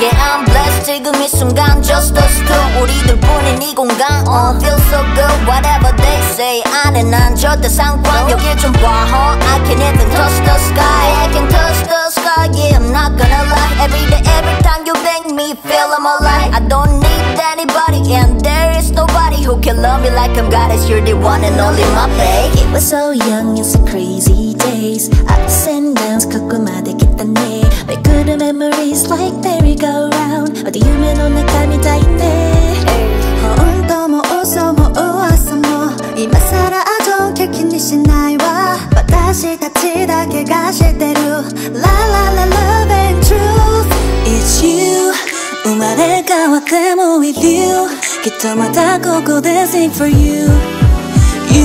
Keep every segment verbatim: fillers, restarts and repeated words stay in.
Yeah, I'm blessed 지금 이 순간 just us two 우리들뿐인 이 공간 uh, Feel so good whatever they say 안에 난 절대 상관 여길 좀 봐 huh? I can't even touch the sky I can touch the sky Yeah, I'm not gonna lie Every day, every time you make me feel I'm alive I don't need anybody and there is nobody who can love me like I'm goddess You're the one and only my babe It was so young and so crazy days Ups and downs 거꾸마대 겠다네 왜 good memories like merry-go-round 어디夢の中みたいね本当も嘘も噂も今さら後を気にしないわ私たちだけが知ってる La la la love and truth It's you 生まれ変わっても with you きっとまたここで sing for you You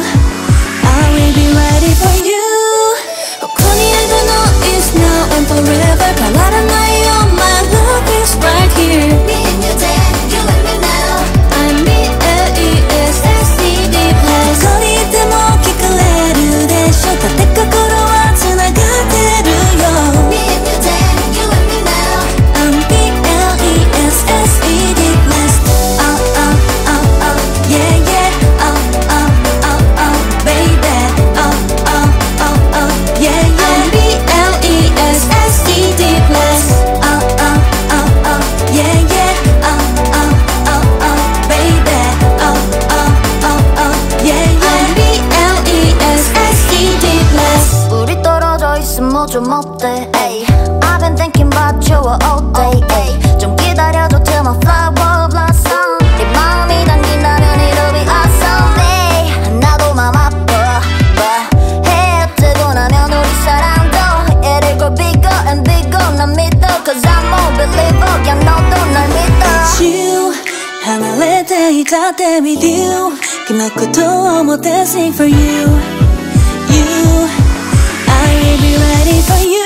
I will be ready for you ここにいるの is now and forever 変わらないよ My love is right here Me and you then, you and me now I'm B L E S S E D plus どこにいても聞かれるでしょだって心はつながってるよ Me and you then, you and me now I'm B L E S S E D plus Oh oh oh oh yeah yeah Oh oh oh oh baby Oh oh oh oh yeah yeah I'm B L E S S E D plus Oh oh oh oh yeah yeah Oh oh oh oh baby Oh oh oh oh yeah yeah I'm B L E S S E D plus 우리 떨어져 있으면 뭐 좀 어때 ay. I've been thinking about you all day ay. 좀 기다려줘 till my flower blossom 네 마음이 당긴다면 it'll be awesome ay. 나도 맘 아파 but 해 뜨고 나면 우리 사랑도 It'll go bigger and bigger 난 믿어 Cause I'm a believer 야 너도 날 믿어 It's you離れていたって with you このことを思って sing for you You I will be ready for you